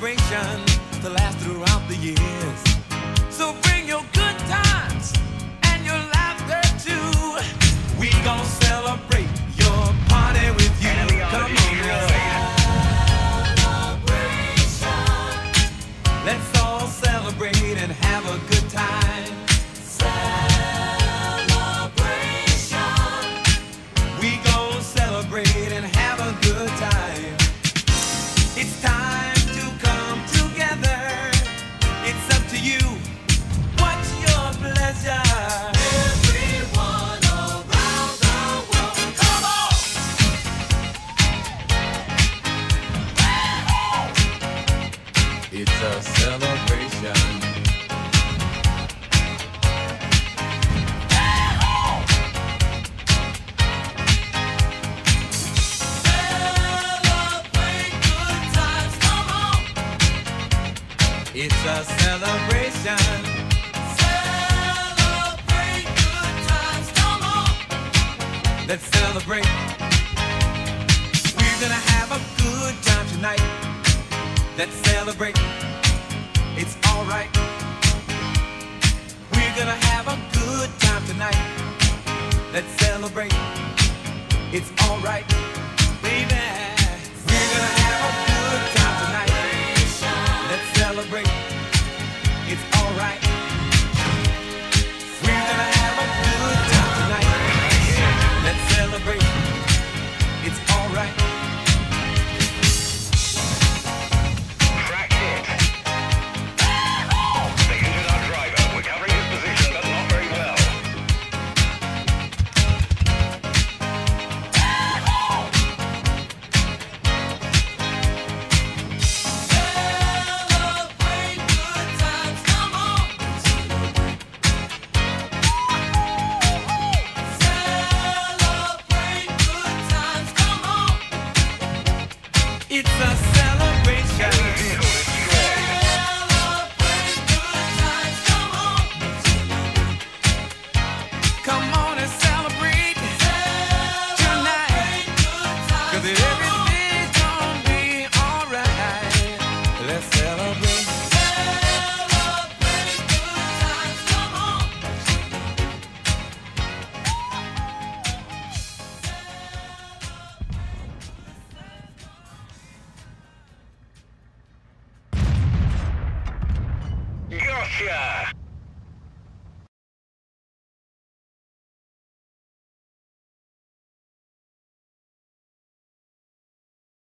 celebration to last throughout the years. So bring your good times and your laughter too. We gon' celebrate your party with you. Come on, girl. Let's all celebrate and have a good time. Celebration. We gon' celebrate and have a good time. It's time to come together. It's up to you. What's your pleasure? Everyone around the world, come on! It's a celebration. Celebrate good times, come on! It's a celebration. Celebrate good times, come on! Let's celebrate. We're gonna have a good time tonight. Let's celebrate. It's alright. We're gonna have a good time tonight. Let's celebrate. It's alright, baby. We're gonna have a good time tonight. Let's celebrate. It's alright. We're gonna have a good time tonight. Let's celebrate. It's alright. It's a celebration. Celebrate good times, come on. Come on and celebrate tonight. 'Cause everything's gonna be alright. Let's celebrate. Celebrate good times, come on. Gotcha!